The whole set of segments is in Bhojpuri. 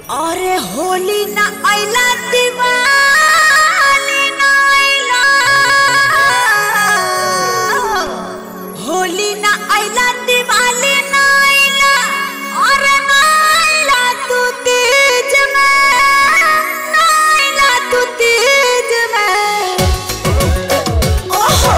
अरे होली ना आइला दिवाली ना आइला, होली ना आइला दिवाली ना आइला, अरे ना आइला तू तेज में, ना आइला तू तेज में। ओहो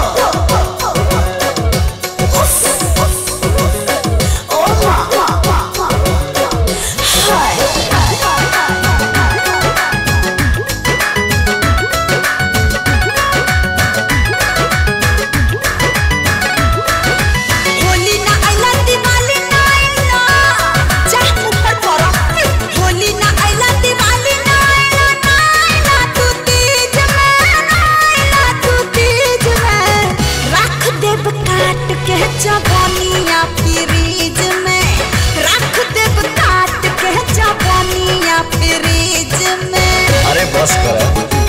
जवानिया फ्रीज में रख देब काट के, जवानिया फ्रीज में। अरे बस करा।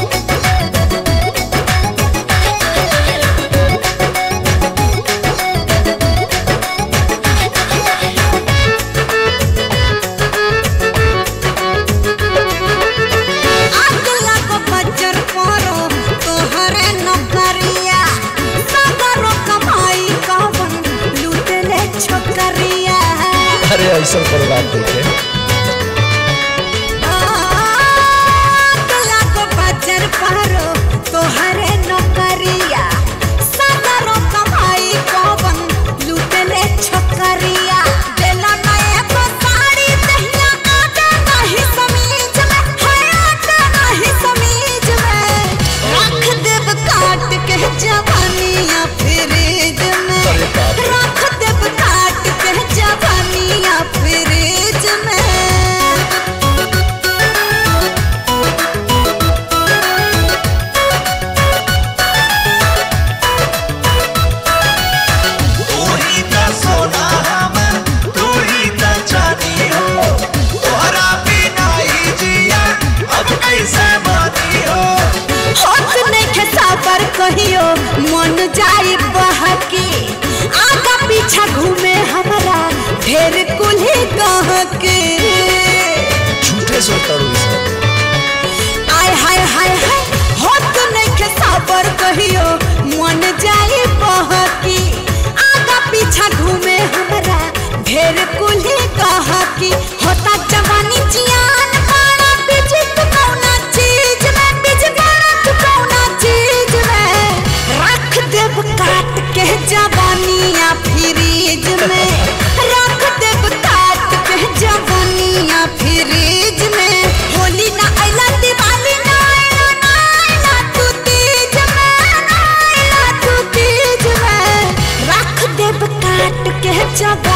आग लगो बजर परो तोहरे नौकरिया, सगरो कमाई कवन लूटले छोकरिया। अरे ऐसा कोई बात देखे। आग लगो बजर परो तोहरे नौकरिया, सगरो कमाई कवन लूटले छोकरिया। देला नए को साड़ी दहिया आटा नहीं समीज में, है आटा नहीं समीज में। रख देब काट के जवानिया फ्रीज में, रख देब काट के जवानिया फ्रीज में। होत नइखे साबर कहियो मन जाई बहकी, आगा पीछा घूमे हमरा ढेर कुल्ही गहके। झूठे सो करू आय हाय हाय हाय, होत नइखे साबर कहियो मन जाई बहकी, आगा पीछा घूमे हमरा ढेर कुल्ही गहकी। होता जवानी जियान बाड़ा बिजी तू कौना चीज में, बिजी बाड़ा तू कौना चीज में। रख देब काट के जवानिया फ्रीज में, रख देब काट के जवानिया फ्रीज में। होली ना आइला दिवाली ना आइला, ना आइला तू तीज में, ना आइला तू तीज में। रख देब काट के जवानिया